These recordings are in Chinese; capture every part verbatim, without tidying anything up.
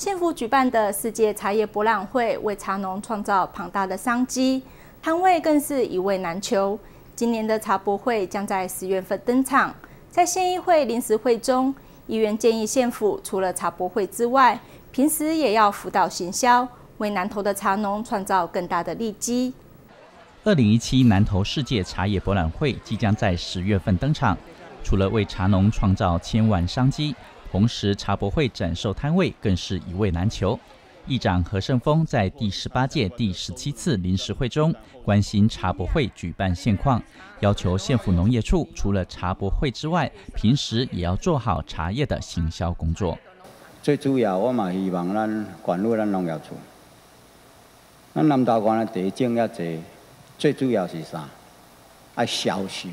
县府举办的世界茶叶博览会为茶农创造庞大的商机，摊位更是一位难求。今年的茶博会将在十月份登场，在县议会临时会中，议员建议县府除了茶博会之外，平时也要辅导行销，为南投的茶农创造更大的利基。 二零一七南投世界茶叶博览会即将在十月份登场，除了为茶农创造千万商机，同时茶博会展售摊位更是一位难求。议长何胜峰在第十八届第十七次临时会中关心茶博会举办现况，要求县府农业处除了茶博会之外，平时也要做好茶叶的行销工作。 最主要，我嘛希望咱管入咱农业处，咱南投县的地种遐济，最主要是啥？爱销售。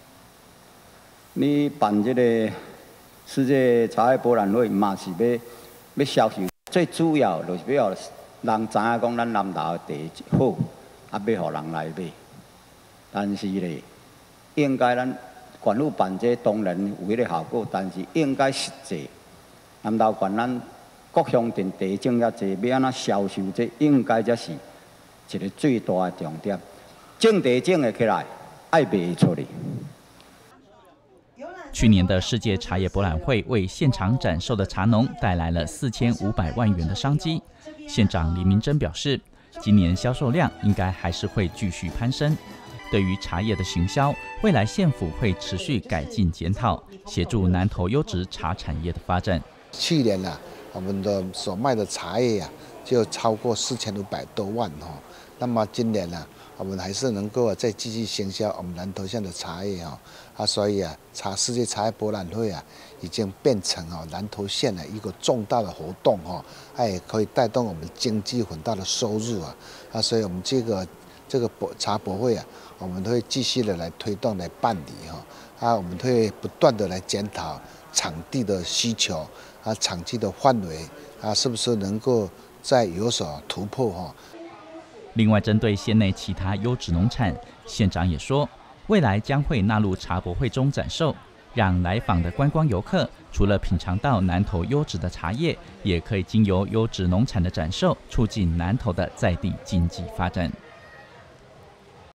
你办这个世界茶叶博览会，嘛是要要销售。最主要就是要人知影讲咱南投的地好，啊，要互人来买。但是咧，应该咱县府办这当然有迄个效果，但是应该实际。南投县咱各乡镇地种遐济，要安怎销售？这应该才是一个最大的重点。种地种会起来，爱卖出去。 去年的世界茶叶博览会为现场展售的茶农带来了四千五百万元的商机。县长李明珍表示，今年销售量应该还是会继续攀升。对于茶叶的行销，未来县府会持续改进检讨，协助南投优质茶产业的发展。 去年呢、啊，我们的所卖的茶叶呀、啊，就超过四千五百多万哈、哦。那么今年呢、啊，我们还是能够再继续行销我们南投县的茶叶哈、哦，啊，所以啊，茶世界茶叶博览会啊，已经变成啊南投县的一个重大的活动哈、哦，它也可以带动我们经济很大的收入啊，啊，所以我们这个这个博茶博会啊，我们都会继续的来推动来办理哈、哦，啊，我们会不断的来检讨场地的需求啊，场地的范围啊，是不是能够再有所突破哈、哦。 另外，针对县内其他优质农产，县长也说，未来将会纳入茶博会中展售，让来访的观光游客除了品尝到南投优质的茶叶，也可以经由优质农产的展售，促进南投的在地经济发展。